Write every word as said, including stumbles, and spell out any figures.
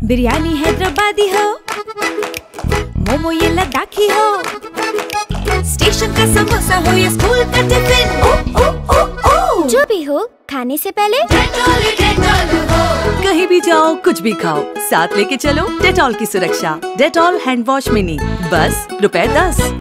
बिरयानी हैदराबादी हो, मोमो ये लद्दाखी हो, स्टेशन का समोसा हो या स्कूल का टिफिन, ओ ओ ओ ओ जो भी हो, खाने से पहले डेटॉल डेटॉल हो। कहीं भी जाओ कुछ भी खाओ, साथ लेके चलो डेटॉल की सुरक्षा। डेटॉल हैंड वॉश मिनी, बस रुपए दस।